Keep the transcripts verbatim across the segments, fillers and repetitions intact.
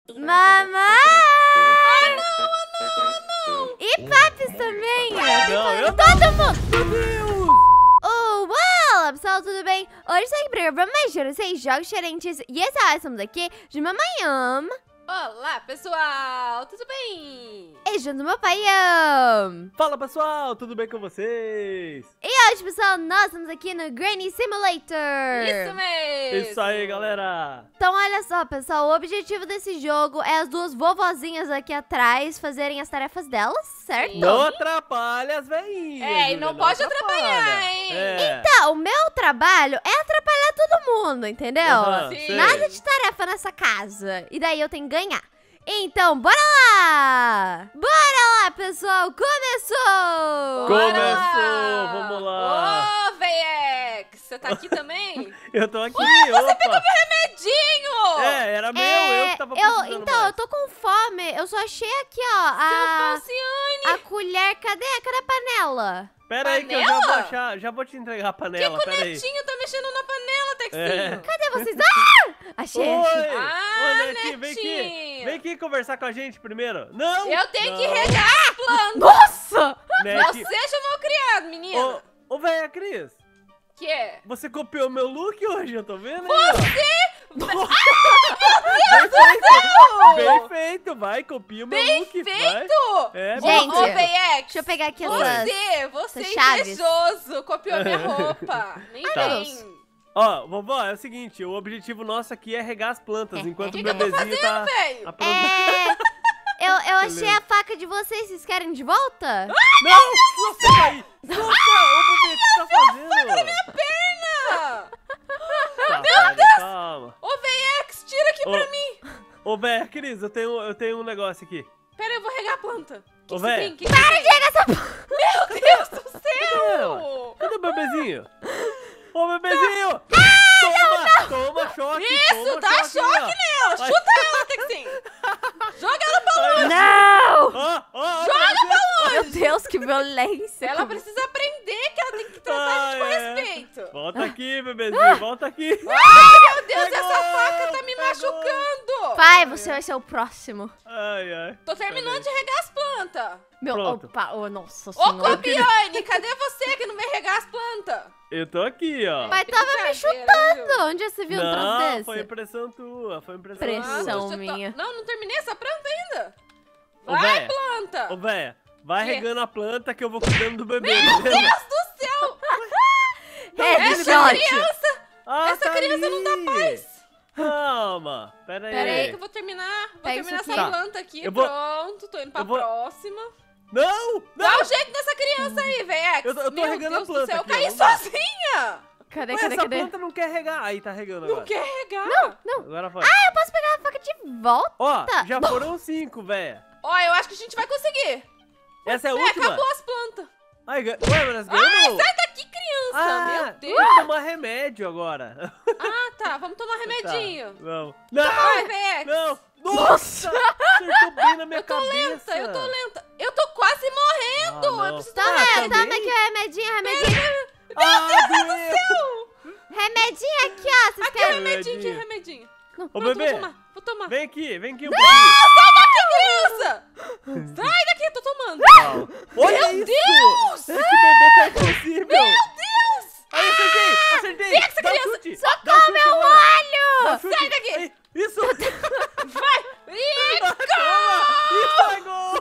Mamãe! Ah, não, ah, não, ah, não! E papis também! Não, eu Todo mundo! Meu Deus! Oh, olá pessoal, tudo bem? Hoje estou aqui para gravar mais de seis jogos diferentes. E essa estamos aqui de Mamãe. Olá, pessoal! Tudo bem? E junto do meu pai. Am. Fala pessoal, tudo bem com vocês? E hoje, pessoal, nós estamos aqui no Granny Simulator. Isso mesmo! Isso aí, galera! Então, olha só, pessoal, o objetivo desse jogo é as duas vovozinhas aqui atrás fazerem as tarefas delas, certo? Sim. Não atrapalha as veinhas! É, e não Júlia, pode atrapalha. atrapalhar, hein? É. Então, o meu trabalho é atrapalhar todo mundo, entendeu? Aham, Sim. sei. Nada de tarefa nessa casa. E daí eu tenho que ganhar. Então, bora lá! Bora lá, pessoal! Começou! Bora Começou, lá! vamos lá. Ô, Vex! Você tá aqui também? Eu tô aqui, Você opa! pegou meu remedinho! É, era meu, É, eu que tava eu, precisando então, mais. eu tô com fome. Eu só achei aqui, ó, a, Falciane! a colher. Cadê? Cadê a panela? Pera aí que eu já Panela? vou achar, já vou te entregar a Que panela, pera aí. netinho tá mexendo na panela, Texinho? É. Cadê vocês? Ah! Achei, achei. Oi! Ah, Ô, Netinho, vem aqui! Netinho. Vem aqui conversar com a gente primeiro! Não! Eu tenho que não. regar as plantas! Nossa! Não Netinho. seja mal criado, menina! Ô, ô, véia Cris, Que é? você copiou meu look hoje, eu tô vendo aí, Você! ó. Meu Deus do Bem céu! feito, vai, copia o meu Bem look, vai. feito! É, Gente, Ô, bem feito. Vex! Deixa eu pegar aqui essas... Você, você essas chaves. invejoso, copiou minha roupa. Nem Tá. vem. Ó, vovó, é o seguinte, o objetivo nosso aqui é regar as plantas, enquanto Que o que eu tô bebezinho tá velho? aprontando. É... Eu, eu achei Beleza. a faca de vocês. Vocês querem de volta? Não! Nossa, aí! Nossa, ô, bebê, o que você tá fazendo? Perna! Tá, meu Deus! Calma. Ô, Vex, tira aqui Ô, pra mim. Ô, véia Cris, eu tenho, eu tenho um negócio aqui. Pera, eu vou regar a planta. Que Ô, que você véia. tem? Que que Para você de tem? regar essa porra! Meu Deus do Cadê ela? céu! Cadê o bebezinho? Ô, bebezinho! Toma! Toma choque! Isso, toma dá choque ó. nela! Vai. Chuta ela, Texinho! Joga ela pra longe! Não! Ó, ó, ó, Joga pra Meu longe! Deus, que violência! Ela precisa aprender que ela tem que tratar a gente com Ah, é. respeito. Volta aqui, bebezinho, volta aqui. Ai, meu Deus, Pegou, essa faca tá me pegou. machucando! Pai, você vai ser o próximo. Ai, ai. Tô terminando de regar as plantas. Meu, Pronto. opa, oh, nossa Ô, senhora. Copione, cadê você que não vem regar as plantas? Eu tô aqui, ó. Pai tava me Brincadeira, chutando. viu? Onde já se viu um troço Não, desse? foi impressão tua, foi impressão Pressão. tua. você tá- minha. Não, não terminei essa planta ainda. Ô, Vai, véia. planta. Ô, véia, vai Quê? regando a planta que eu vou cuidando do bebê, Meu beleza? Deus do céu! Essa Headshot. criança, Ah, essa tá criança ali. não dá paz. Calma, pera aí. Pera aí que eu vou terminar. Vou Pega terminar isso essa aqui. planta aqui. Eu vou- Pronto, tô indo pra eu vou- próxima. Não, não. Dá um jeito nessa criança aí, Vex. Eu tô- eu tô Meu regando a Deus do planta céu, eu aqui, ó, caí não dá. sozinha. Cadê, Ué, cadê, essa cadê? planta não quer regar. Aí, tá regando Não agora. quer regar. Não. Agora foi. Ah, eu posso pegar a faca de volta? Ó, Tá. já foram cinco, véia. Ó, eu acho que a gente vai conseguir. Essa é a É, última? acabou as plantas. Ai, ga- ué, mas nós Ai, ganhamos? sai daqui, criança. Ah, Meu tem Deus. que tomar remédio agora. Ah, tá. Vamos tomar remedinho. Tá, vamos. Não, Vai, Vex. não. Nossa, acertou bem na minha Eu tô cabeça. lenta, eu tô lenta. Eu tô quase morrendo. Ah, não. eu preciso Toma, tomar Ah, toma também? aqui o remedinho, remedinho. Ah, doeu. Remedinho aqui, ó. Vocês Aqui, querem? remedinho, aqui, Remedinho. remedinho. Ô, Pronto, bebê, vou tomar. Vou tomar. vem aqui, vem aqui um pouquinho. Sai daqui, criança! Sai daqui, tô tomando. Calma. Olha Meu isso. Deus! Esse bebê tá impossível. Meu Deus! Aí, acertei, acertei. Vem essa Dá um criança. chute. Socorro, Dá um chute meu agora. Dá um olho! chute. Sai daqui. Aí, Isso. Vai! Ih, Toma. Isso é gol.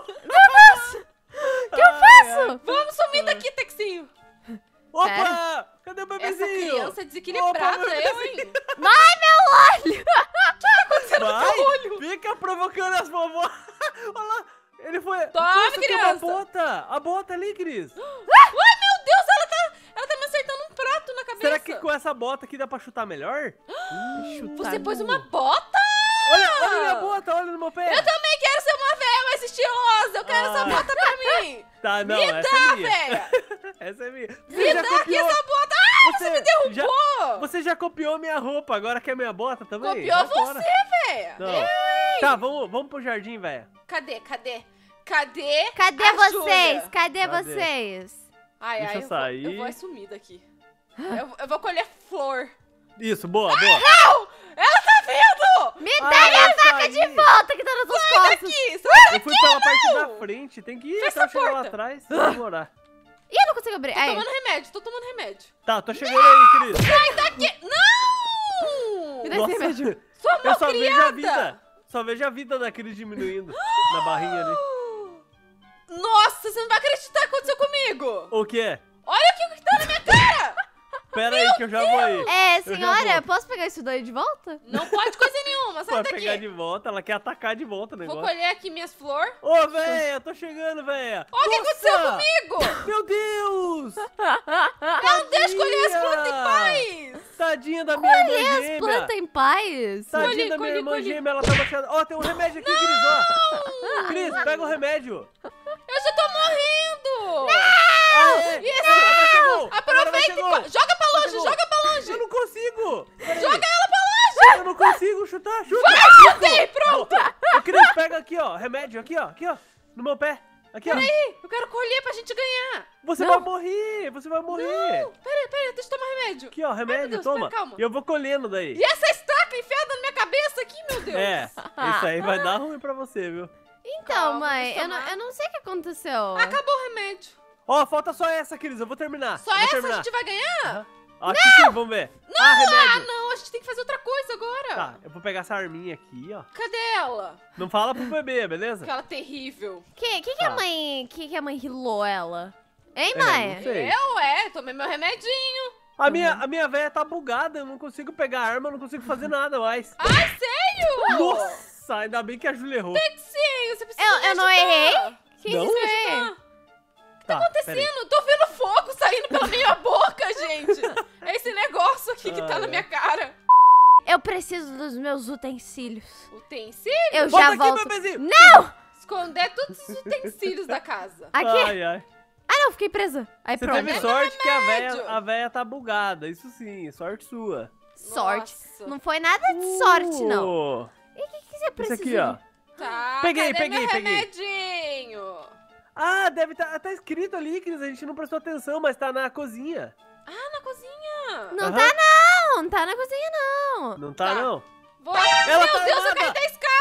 O que eu faço? vamos sumir daqui, Texinho. Opa, cadê o Essa bebezinho? criança é desequilibrada, Opa, meu eu, hein? Vai, meu olho! Acontecendo no Vai, teu olho. fica provocando as vovós. Olha lá, ele foi... Tome, Nossa, tem uma criança. bota. A bota ali, Cris. Ai, meu Deus, ela tá, ela tá me acertando um prato na cabeça. Será que com essa bota aqui dá pra chutar melhor? Você pôs uma bota? Olha, olha minha bota, olha no meu pé. Eu também quero ser uma véia mais estilosa. Eu quero essa Ah. bota pra mim. Tá, não, Me essa dá, é minha. véia. Essa é minha. Você Me já dá aqui copiou... essa bota. Ah, Você, me derrubou. Já... Você já copiou minha roupa, agora quer minha bota também? Copiou Vai você, fora. véia. Não. Tá, vamos, vamos pro jardim, velho. Cadê, cadê? Cadê? Cadê a vocês? Júlia? Cadê, Cadê? vocês? Ai, Deixa ai, eu eu, sair. Vou, eu vou assumir daqui. Eu, eu vou colher flor. Isso, boa, boa. Não! Ela tá vindo! Me dá Ah, minha essa faca aí. de volta que tá nas suas Sai costas. daqui! Sai Eu fui pela parte da frente. Tem que ir Fecha até eu a chegar lá porta. atrás. Vai demorar. Ih, eu não consigo abrir. Tô Aí. tomando remédio, tô tomando remédio. Tá, tô chegando aí, Cris. Sai daqui! Não! Me dá esse remédio. Sua Eu só vejo a malcriada! vida. Só vejo a vida da Cris diminuindo na barrinha ali. Nossa, você não vai acreditar o que aconteceu comigo! O quê? Olha aqui o que tá na minha cara! Pera aí que eu já vou aí. É, Eu já senhora, vou. posso pegar isso daí de volta? Não pode coisa nenhuma, sai Vai daqui! pegar de volta, ela quer atacar de volta o Vou negócio. colher aqui minhas flores. Ô, véia, tô chegando, véia. Olha o que aconteceu Nossa! comigo! Meu Deus! Não deixa eu colher as Tadinha! plantas em paz! Tadinha da minha irmã Colher as gêmea. plantas em paz. Tadinha Colhi, da minha colhi, irmã colhi. gêmea, ela tá baixando. Ó, tem um remédio aqui, Cris, ó. Cris, pega o remédio. Eu já tô morrendo! Aê, Isso! agora chegou. Agora Aproveita e chegou. co- joga pra longe, chegou. joga pra longe! Eu não consigo. Pera Joga aí. ela pra longe! Eu não consigo chutar, chuta. Chutei, pronto! Ô, Cris, pega aqui, ó, remédio, aqui, ó, aqui, ó, no meu pé. Aqui, ó. Peraí, eu quero colher pra gente ganhar! Você Não. vai morrer, você vai morrer. Não, peraí, peraí, deixa eu tomar remédio. Aqui, ó, remédio, Deus, toma. calma. E eu vou colhendo daí. E essa estaca enfiada na minha cabeça aqui, meu Deus! É, isso aí vai dar ruim pra você, viu? Então, Calma, mãe, deixa eu eu não, tomar. eu não sei o que aconteceu. Acabou o remédio. Ó, falta só essa, Cris, eu vou terminar. Só eu vou essa terminar. a gente vai ganhar? Aham. Acho que sim, vamos ver. ah, Ah, remédio. não, a gente tem que fazer outra coisa agora. Tá, eu vou pegar essa arminha aqui, ó. Cadê ela? Não fala pro bebê, beleza? Aquela terrível. Que, que, que Tá. a mãe. Que, que a mãe rilou ela? Hein, É, mãe? não sei. Eu, é, tomei meu remedinho. A minha, a minha véia tá bugada, eu não consigo pegar a arma, eu não consigo fazer nada mais. Ai, sério? Nossa, ainda bem que a Júlia errou. Sim, você precisa Eu- me eu não ajudar. errei? Que Não? isso aí? Ah, Tá, acontecendo? Tô vendo fogo saindo pela minha boca, gente. É esse negócio aqui que tá Ai, na ai. minha cara. Eu preciso dos meus utensílios. Utensílio? Eu Volta já aqui, volto. bebezinho. Não! Esconder todos os utensílios da casa. Aqui. Ai, ai. Ah, não, fiquei presa. Aí Você pronto. teve sorte que a véia, remédio. a véia tá bugada, isso sim, sorte sua. Sorte. Nossa. Não foi nada de sorte, não. Uh, E o que, que você Esse precisa? aqui, ó. Tá, Peguei, cadê peguei, meu peguei. remedinho? Ah, deve tá, tá escrito ali, Cris, a gente não prestou atenção, mas tá na cozinha. Ah, na cozinha. Não Aham. tá, não. Não tá na cozinha, não. Não tá, Tá. não? Vou... Ela Meu tá Deus, eu armada. caí da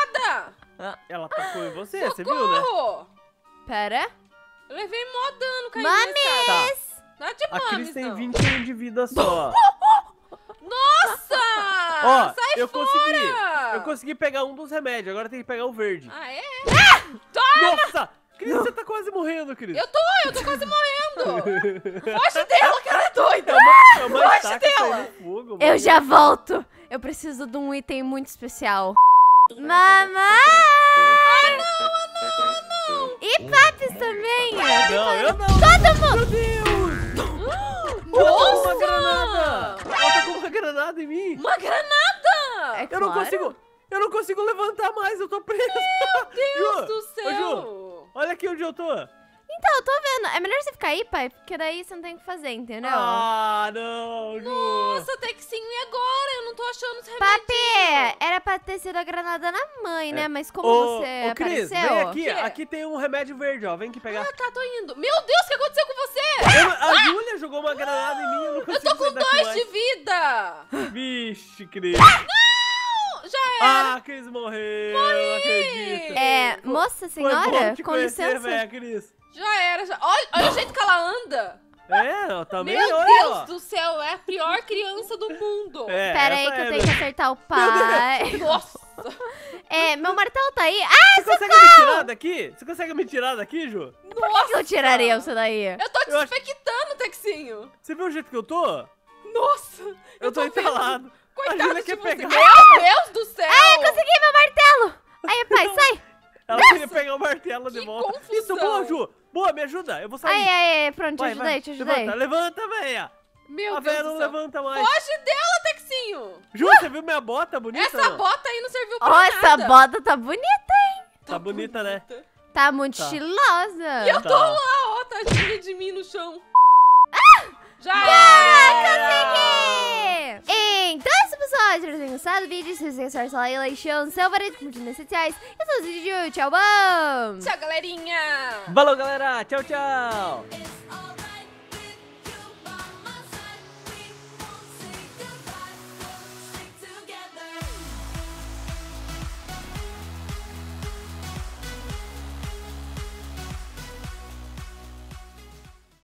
escada. Ela tacou em você, você viu, né? Socorro. Pera. Eu levei mó dano caindo na escada. Mames! Não é de A Cris mames, tem não. vinte e um de vida só. Nossa! Ó, Sai eu fora! consegui. Eu consegui pegar um dos remédios, agora tem que pegar o verde. Ah, é? Nossa! Cris, você tá quase morrendo, Cris. Eu tô, eu tô quase morrendo. Foge dela, que ela é doida. É uma, é uma Foge estaca dela. saindo fogo, mano. Eu já volto. Eu preciso de um item muito especial. Mamãe! Ah, não, ah, não, não. E papis também. Não, eu não. Todo mundo. Meu Deus! Nossa! Uma granada! Ela tá com uma granada em mim. Uma granada. É Eu não claro. consigo. Eu não consigo levantar mais, eu tô preso. Deus do Ô, céu. Ju, olha aqui onde eu tô. Então, eu tô vendo. É melhor você ficar aí, pai, porque daí você não tem o que fazer, entendeu? Ah, não, Ju. Nossa, Texinho, e agora? Eu não tô achando os remédios. Papi, era pra ter sido a granada na mãe, né? Mas como Ô, você ô, Cris, apareceu... vem aqui. Quê? Aqui tem um remédio verde, ó. Vem aqui pegar. Ah, tá, tô indo. Meu Deus, o que aconteceu com você? Eu- a Júlia jogou uma granada em mim, eu não Eu consigo tô com sair daqui dois mais. de vida. Vixe, Cris. Já era. Ah, Cris morreu. Não acredito. É, moça, Foi bom senhora, te com conhecer, licença. velho, Cris. Já era, já. Olha, olha o jeito que ela anda. É, eu também, Meu olha, Deus ó. do céu, é a pior criança do mundo. É, Pera aí essa que eu é tenho que mesmo. acertar o pai. Nossa. É, meu martelo tá aí. Ah, Você consegue me tirar daqui? Você consegue me tirar daqui, Ju? por que eu tiraria você daí? Eu tô te Eu acho- infectando, Texinho. Você viu o jeito que eu tô? Nossa. Eu, tô, vendo. entalado. A Coitada Júlia de quer você. pegar. Meu Deus do céu. Ai, consegui meu martelo. Aí, pai, sai. Ela queria pegar o martelo de que volta. confusão. Isso, boa, Ju. Boa, me ajuda. Eu vou sair. Ai, ai, ai, pronto, te Vai, ajudei, vai. te ajudei. Levanta, levanta, véia. Meu A Deus véia do não céu. levanta mais. Foge dela, Texinho. Ju, você viu minha bota bonita? Essa não? bota aí não serviu pra Ó, nada. essa bota tá bonita, hein? Tá bonita, né? Tá muito Tá. estilosa. E eu tô Tá. lá, ó, tadinha de mim no chão. Já Consegui! Então é isso, pessoal. Espero que tenham gostado do vídeo. Se vocês gostaram, só like, like, show, seu favorito, curtir nas redes sociais. Eu sou o vídeo. Tchau, bom! Tchau, galerinha. Valeu, galera. Tchau, tchau.